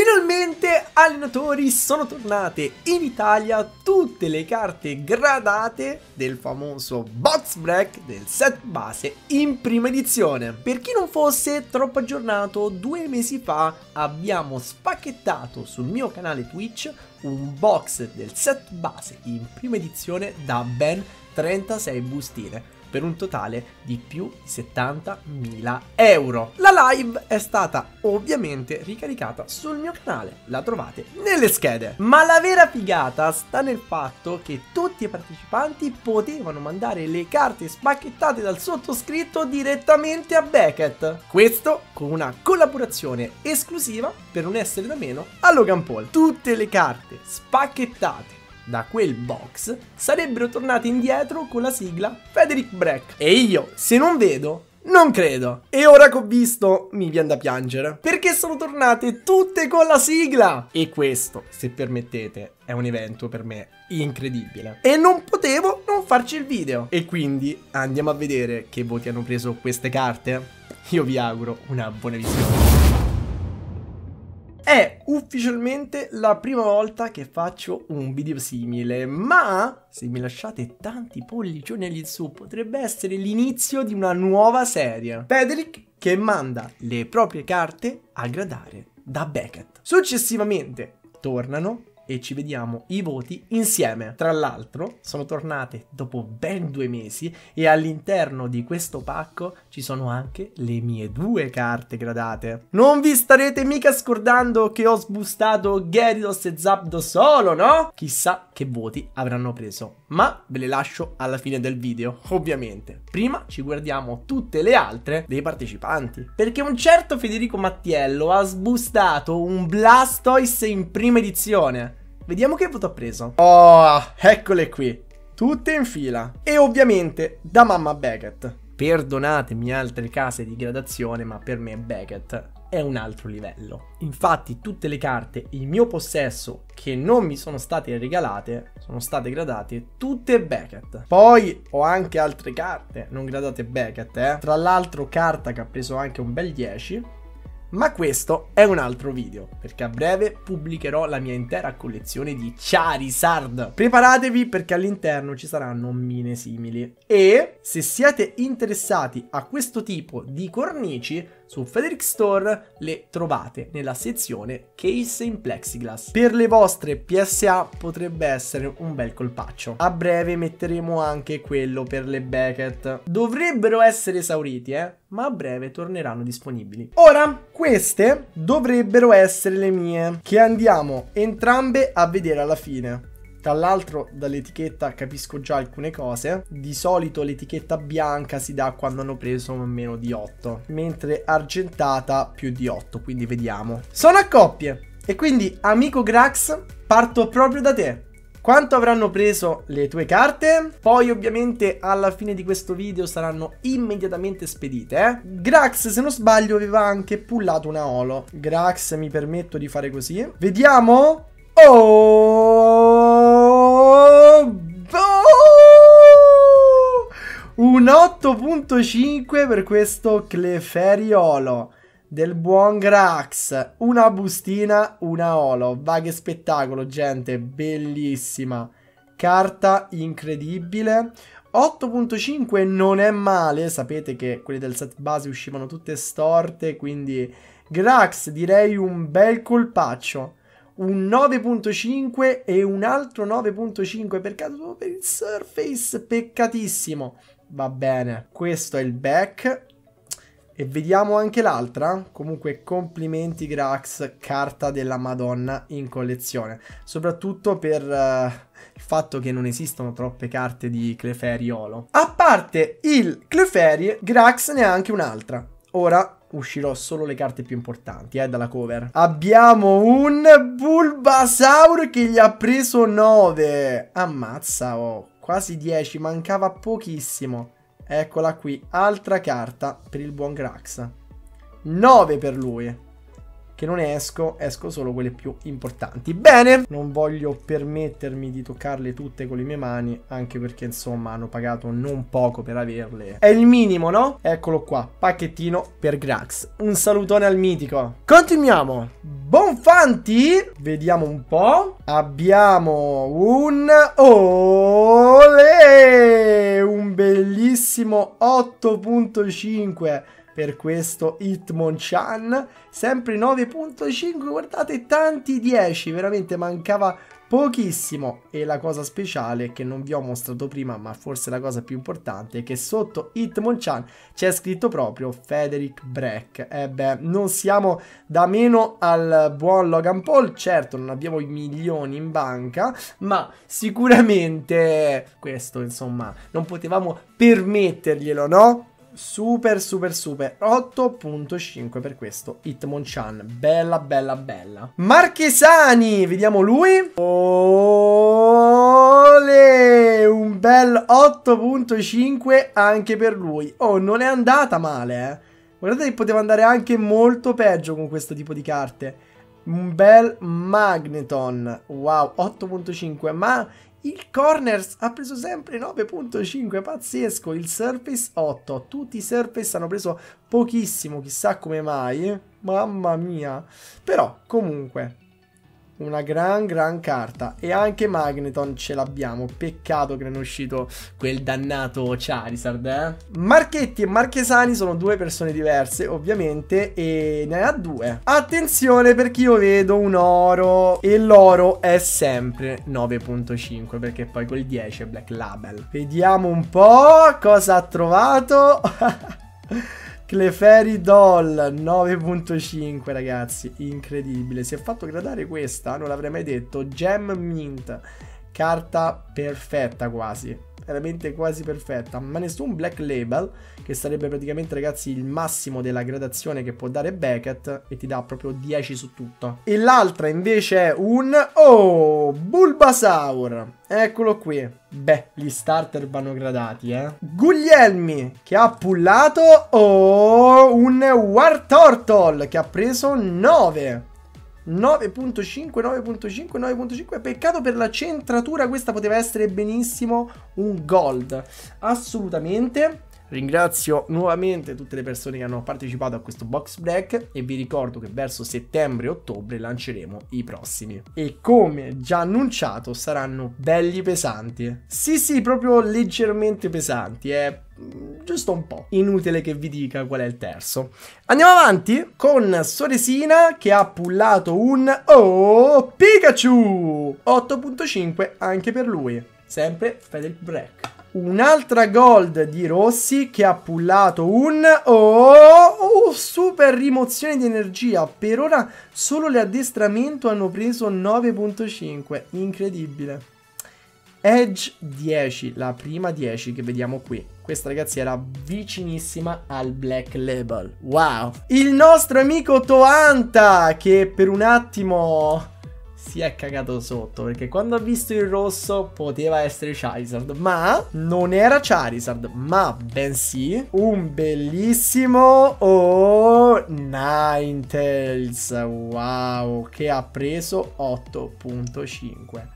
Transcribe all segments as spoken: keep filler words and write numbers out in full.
Finalmente, allenatori, sono tornate in Italia tutte le carte gradate del famoso box break del set base in prima edizione. Per chi non fosse troppo aggiornato, due mesi fa abbiamo spacchettato sul mio canale Twitch un box del set base in prima edizione da ben trentasei bustine, per un totale di più di settantamila euro. La live è stata ovviamente ricaricata sul mio canale, la trovate nelle schede. Ma la vera figata sta nel fatto che tutti i partecipanti potevano mandare le carte spacchettate dal sottoscritto direttamente a Beckett. Questo con una collaborazione esclusiva per non essere da meno a Logan Paul. Tutte le carte spacchettate da quel box sarebbero tornate indietro con la sigla Federic Breck. E io, se non vedo, non credo. E ora che ho visto, mi viene da piangere, perché sono tornate tutte con la sigla. E questo, se permettete, è un evento per me incredibile. E non potevo non farci il video. E quindi andiamo a vedere che voti hanno preso queste carte. Io vi auguro una buona visione. È ufficialmente la prima volta che faccio un video simile, ma se mi lasciate tanti pollicioni agli su potrebbe essere l'inizio di una nuova serie. Federic che manda le proprie carte a gradare da Beckett. Successivamente tornano e ci vediamo i voti insieme. Tra l'altro sono tornate dopo ben due mesi e all'interno di questo pacco ci sono anche le mie due carte gradate. Non vi starete mica scordando che ho sbustato Gyarados e Zapdos solo, no? Chissà che voti avranno preso, ma ve le lascio alla fine del video, ovviamente. Prima ci guardiamo tutte le altre dei partecipanti, perché un certo Federico Mattiello ha sbustato un Blastoise in prima edizione. Vediamo che voto ha preso. Oh, eccole qui, tutte in fila. E ovviamente da mamma Beckett. Perdonatemi altre case di gradazione, ma per me Beckett è un altro livello. Infatti tutte le carte in mio possesso che non mi sono state regalate sono state gradate tutte Beckett. Poi ho anche altre carte non gradate Beckett, eh. Tra l'altro carta che ha preso anche un bel dieci. Ma questo è un altro video, perché a breve pubblicherò la mia intera collezione di Charizard. Preparatevi perché all'interno ci saranno mine simili. E se siete interessati a questo tipo di cornici, su Federic Store le trovate nella sezione Case in Plexiglass. Per le vostre P S A potrebbe essere un bel colpaccio. A breve metteremo anche quello per le Beckett. Dovrebbero essere esauriti, eh? Ma a breve torneranno disponibili. Ora, queste dovrebbero essere le mie, che andiamo entrambe a vedere alla fine. Tra l'altro dall'etichetta capisco già alcune cose. Di solito l'etichetta bianca si dà quando hanno preso meno di otto, mentre argentata più di otto, quindi vediamo. Sono a coppie e quindi amico Grax parto proprio da te. Quanto avranno preso le tue carte? Poi ovviamente alla fine di questo video saranno immediatamente spedite, eh? Grax, se non sbaglio, aveva anche pullato una holo. Grax, mi permetto di fare così. Vediamo. Oh! Oh! Un otto punto cinque per questo Clefairy holo del buon Grax. Una bustina, una holo. Va che spettacolo, gente, bellissima. Carta incredibile. otto punto cinque non è male. Sapete che quelle del set base uscivano tutte storte, quindi Grax direi un bel colpaccio. Un nove punto cinque e un altro nove punto cinque per caso per il Surface, peccatissimo. Va bene, questo è il back. E vediamo anche l'altra. Comunque complimenti Grax, carta della Madonna in collezione. Soprattutto per uh, il fatto che non esistono troppe carte di Clefairy holo. A parte il Clefairy, Grax ne ha anche un'altra. Ora uscirò solo le carte più importanti, eh, dalla cover. Abbiamo un Bulbasaur che gli ha preso nove. Ammazza, oh, quasi dieci, mancava pochissimo. Eccola qui, altra carta per il buon Grax. nove per lui. che non esco, esco solo quelle più importanti. Bene, non voglio permettermi di toccarle tutte con le mie mani, anche perché insomma hanno pagato non poco per averle. È il minimo, no? Eccolo qua, pacchettino per Grax. Un salutone al mitico. Continuiamo. Bonfanti, vediamo un po'. Abbiamo un Olè, un bellissimo otto punto cinque per questo Hitmonchan, sempre nove punto cinque, guardate, tanti dieci, veramente mancava pochissimo. E la cosa speciale che non vi ho mostrato prima, ma forse la cosa più importante, è che sotto Hitmonchan c'è scritto proprio Frederick Breck. E beh, non siamo da meno al buon Logan Paul, certo non abbiamo i milioni in banca, ma sicuramente questo insomma non potevamo permetterglielo, no? Super super super. Otto punto cinque per questo Hitmonchan. Bella bella bella. Marchesani, vediamo lui. Olè, un bel otto punto cinque anche per lui. Oh, non è andata male, eh. Guardate che poteva andare anche molto peggio con questo tipo di carte. Un bel Magneton. Wow, otto punto cinque. Ma il Corners ha preso sempre nove punto cinque, pazzesco. Il Surface otto, tutti i Surface hanno preso pochissimo, chissà come mai, mamma mia. Però comunque una gran gran carta. E anche Magneton ce l'abbiamo. Peccato che non è uscito quel dannato Charizard, eh? Marchetti e Marchesani sono due persone diverse, ovviamente, e ne ha due. Attenzione, perché io vedo un oro, e l'oro è sempre nove punto cinque, perché poi quel dieci è Black Label. Vediamo un po' cosa ha trovato. Clefairy Doll nove punto cinque, ragazzi, incredibile. Si è fatto gradare questa, non l'avrei mai detto. Gem Mint, carta perfetta quasi, veramente quasi perfetta, ma nessun Black Label, che sarebbe praticamente, ragazzi, il massimo della gradazione che può dare Beckett, e ti dà proprio dieci su tutto. E l'altra invece è un oh, Bulbasaur, eccolo qui. Beh, gli starter vanno gradati, eh. Guglielmi, che ha pullato oh, un Wartortle, che ha preso nove. nove punto cinque, nove punto cinque, nove punto cinque. Peccato per la centratura, questa poteva essere benissimo un gold. Assolutamente. Ringrazio nuovamente tutte le persone che hanno partecipato a questo box break e vi ricordo che verso settembre e ottobre lanceremo i prossimi. E come già annunciato saranno belli pesanti. Sì sì, proprio leggermente pesanti, eh. Giusto un po'. Inutile che vi dica qual è il terzo. Andiamo avanti con Soresina, che ha pullato un oh, Pikachu otto punto cinque anche per lui. Sempre Frederick Breck. Un'altra gold di Rossi, che ha pullato un oh, oh, super rimozione di energia. Per ora solo le addestramento hanno preso nove punto cinque. Incredibile. Edge dieci, la prima dieci che vediamo qui. Questa, ragazzi, era vicinissima al Black Label. Wow. Il nostro amico Toanta, che per un attimo si è cagato sotto, perché quando ha visto il rosso poteva essere Charizard, ma non era Charizard, ma bensì un bellissimo oh, Ninetales. Wow, che ha preso otto punto cinque.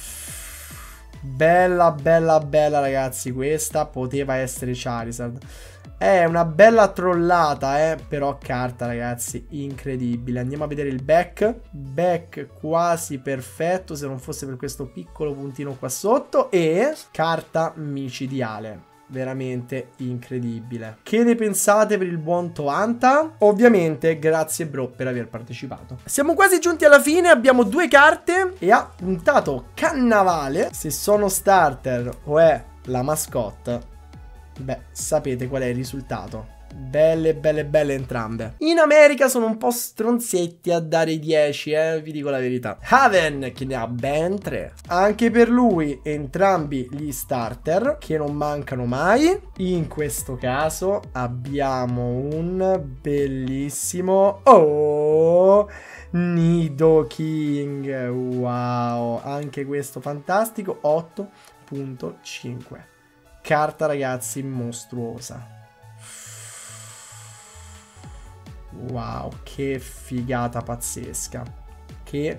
Bella bella bella, ragazzi, questa poteva essere Charizard. È una bella trollata, eh, però carta, ragazzi, incredibile. Andiamo a vedere il back. Back quasi perfetto, se non fosse per questo piccolo puntino qua sotto. E carta micidiale, veramente incredibile. Che ne pensate per il buon Toanta? Ovviamente grazie bro per aver partecipato. Siamo quasi giunti alla fine, abbiamo due carte e ha puntato Cannavale. Se sono starter o è la mascotte, beh, sapete qual è il risultato. Belle, belle, belle entrambe. In America sono un po' stronzetti a dare i dieci, eh, vi dico la verità. Haven, che ne ha ben tre. Anche per lui entrambi gli starter, che non mancano mai. In questo caso abbiamo un bellissimo oh, Nidoking. Wow, anche questo fantastico. Otto punto cinque. Carta, ragazzi, mostruosa. Wow, che figata pazzesca. Che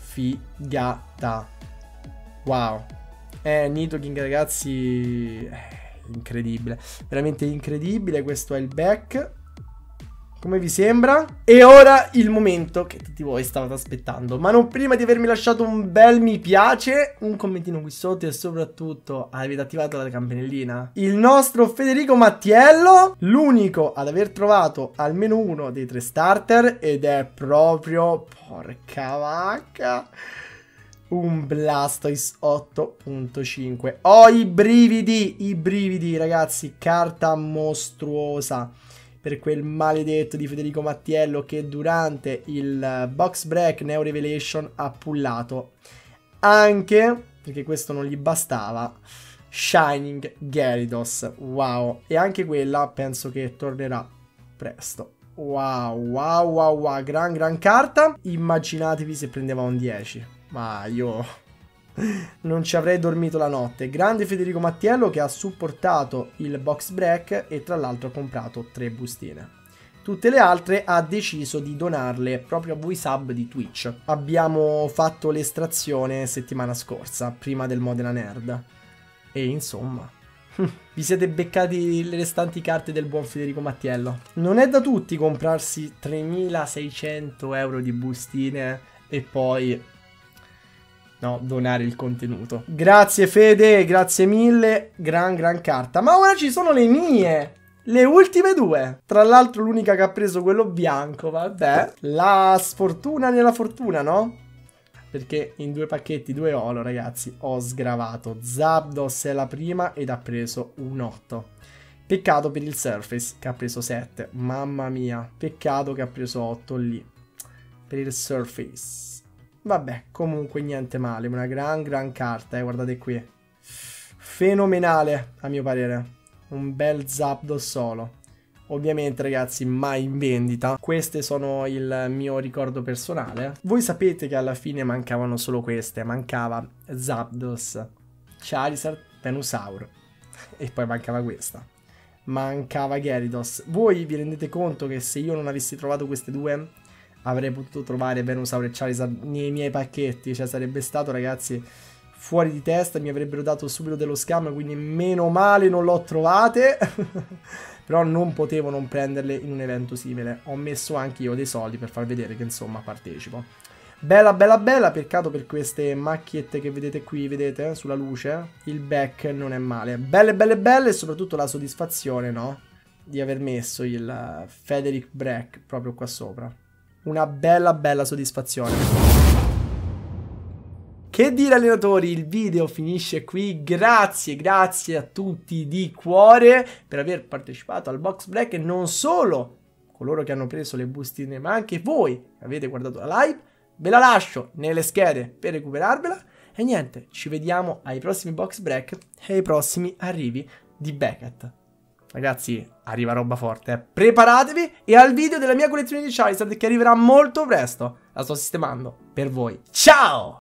figata. Wow. Eh, Nidoking, ragazzi, eh, incredibile. Veramente incredibile. Questo è il back. Come vi sembra? E ora il momento che tutti voi stavate aspettando. Ma non prima di avermi lasciato un bel mi piace, un commentino qui sotto e soprattutto avete attivato la campanellina. Il nostro Federico Mattiello, l'unico ad aver trovato almeno uno dei tre starter, ed è proprio, porca vacca, un Blastoise otto punto cinque. Ho i brividi, i brividi ragazzi, carta mostruosa. Per quel maledetto di Federico Mattiello che durante il box break Neo Revelation ha pullato anche, perché questo non gli bastava, Shining Gyarados. Wow. E anche quella penso che tornerà presto. Wow, wow, wow, wow. Gran, gran carta. Immaginatevi se prendeva un dieci. Ma io non ci avrei dormito la notte. Grande Federico Mattiello che ha supportato il box break e tra l'altro ha comprato tre bustine. Tutte le altre ha deciso di donarle proprio a voi sub di Twitch. Abbiamo fatto l'estrazione settimana scorsa, prima del Modena Nerd. E insomma, vi siete beccati le restanti carte del buon Federico Mattiello. Non è da tutti comprarsi tremilaseicento euro di bustine e poi... no, donare il contenuto. Grazie Fede, grazie mille. Gran gran carta. Ma ora ci sono le mie. Le ultime due. Tra l'altro l'unica che ha preso quello bianco. Vabbè. La sfortuna nella fortuna, no? Perché in due pacchetti, due olo, ragazzi, ho sgravato. Zapdos è la prima ed ha preso un otto. Peccato per il Surface che ha preso sette. Mamma mia. Peccato che ha preso otto lì. Per il Surface. Vabbè, comunque niente male, una gran gran carta, eh, guardate qui. Fenomenale, a mio parere. Un bel Zapdos solo. Ovviamente, ragazzi, mai in vendita. Queste sono il mio ricordo personale. Voi sapete che alla fine mancavano solo queste. Mancava Zapdos, Charizard, Venusaur. E poi mancava questa. Mancava Gyarados. Voi vi rendete conto che se io non avessi trovato queste due... avrei potuto trovare Venusaur e Charizard nei miei pacchetti, cioè sarebbe stato, ragazzi, fuori di testa, mi avrebbero dato subito dello scam, quindi meno male non l'ho trovate, però non potevo non prenderle in un evento simile, ho messo anche io dei soldi per far vedere che insomma partecipo. Bella bella bella, peccato per queste macchiette che vedete qui, vedete, sulla luce, il back non è male, belle belle belle e soprattutto la soddisfazione, no, di aver messo il Federic Break proprio qua sopra. Una bella bella soddisfazione. Che dire allenatori, il video finisce qui. Grazie, grazie a tutti di cuore per aver partecipato al box break. E non solo coloro che hanno preso le bustine, ma anche voi che avete guardato la live. Ve la lascio nelle schede per recuperarvela. E niente, ci vediamo ai prossimi box break e ai prossimi arrivi di Beckett. Ragazzi, arriva roba forte, eh. Preparatevi e al video della mia collezione di Charizard che arriverà molto presto. La sto sistemando per voi. Ciao!